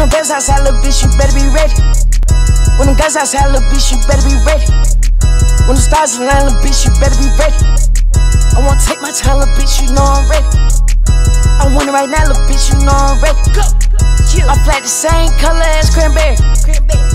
them guns outside, little bitch, you better be ready. When them guns outside, little bitch, you better be ready. When the stars align, little bitch, you better be ready. I wanna take my time, little bitch, you know I'm ready. I want it right now, little bitch, you know I'm ready. Go. My flag the same color as cranberry.